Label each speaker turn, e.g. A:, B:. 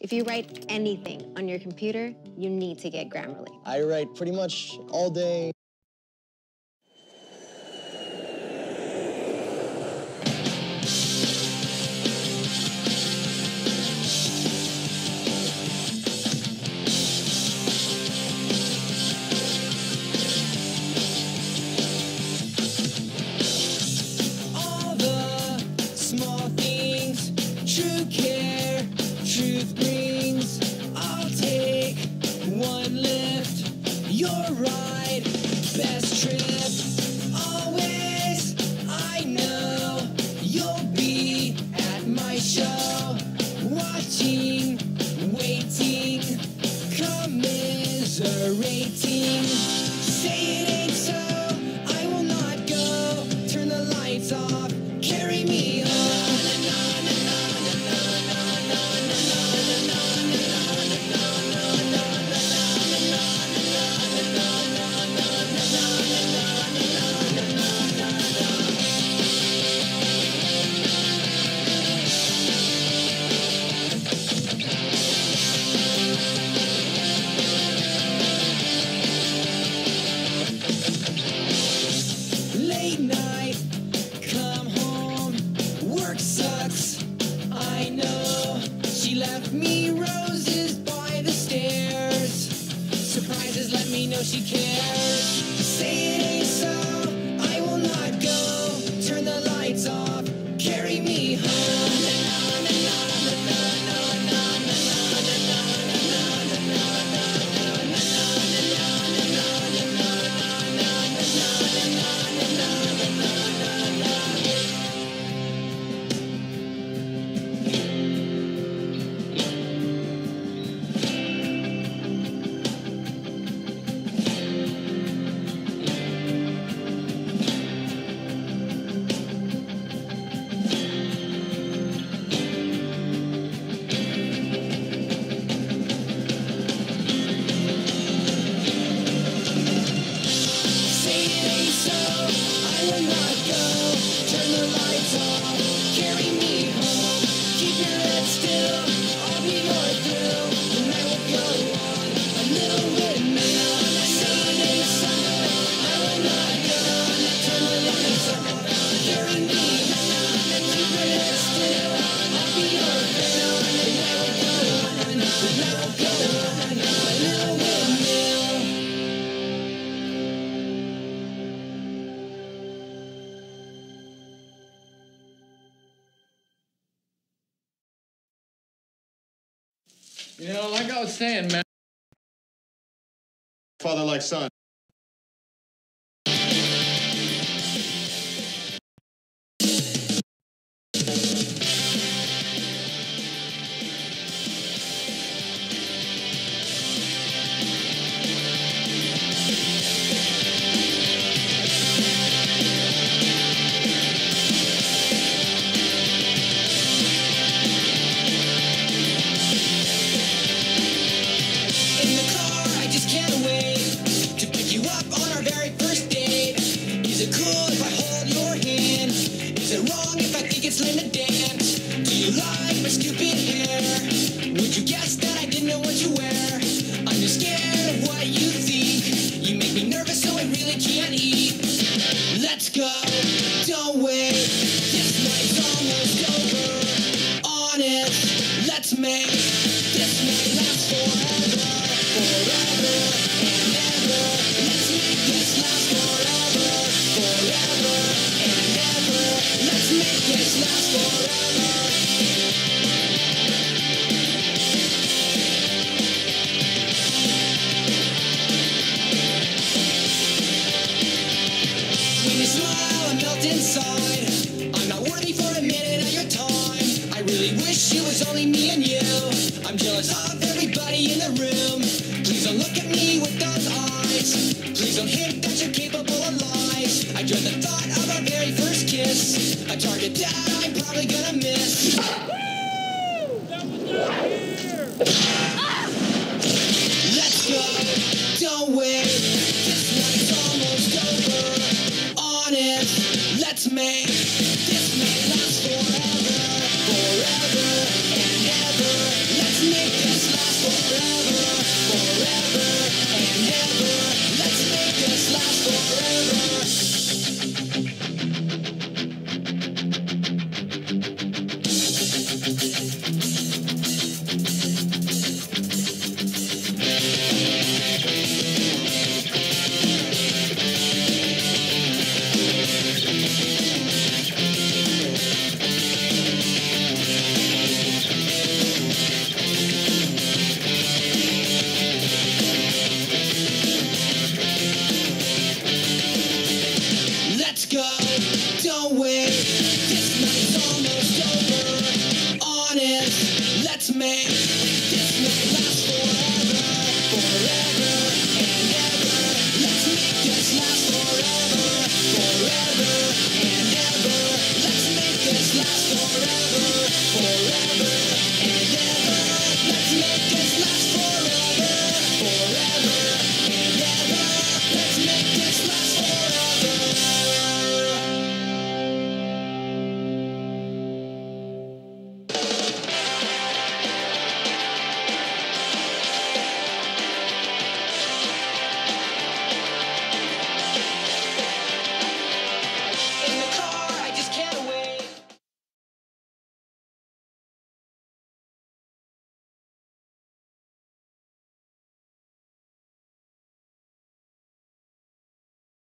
A: If you write anything on your computer, you need to get Grammarly.
B: I write pretty much all day.
C: All the small things, true care, truth brings. I'll take one lift, your ride, best trip. Always, I know you'll be at my show, watching, waiting, commiserating. Say it ain't so, I will not go. Turn the lights off, carry me home. Late night, come home, work sucks, I know. She left me roses by the stairs. Surprises let me know she cares. Say it ain't so, I will not go. Turn the lights off, carry me home. Say it ain't so, I will not go. Turn the lights off, carry me home. Keep your head still, I'll be your thrill. The night will go on, a little windmill. Say it ain't so, I will not go. Turn the lights off, carry me home. Keep your head still, I'll be your thrill. The night will go on, the night will go on, a little windmill.
D: You know, like I was saying, man.
E: Father like son.
C: In the car, I just can't wait to pick you up on our very first date. Is it cool if I hold your hand? Is it wrong if I think it's lame to dance? Do you like my stupid hair? Would you guess that I didn't know what you wear? I'm just scared of what you think. You make me nervous, so I really can't eat. Let's go, don't wait. This night's almost over. Honest, let's make this night last forever, forever and ever. Let's make this last forever, forever and ever. Let's make this last forever. When you smile, I melt inside. I'm not worthy for a minute of your time. I really wish it was only me and you. I'm jealous of everybody in the room. Please don't look at me with those eyes. Please don't hint that you're capable of lies. I dread the thought of our very first kiss. A target that I'm probably gonna miss. Let's go, don't wait. This night's almost over. Honest, let's make this night last forever, forever and ever. Let's make let's go. Don't wait, this night's almost over. Honest, let's make this night last forever, forever and ever. Let's make this last forever, forever and ever. Let's make this last forever, forever.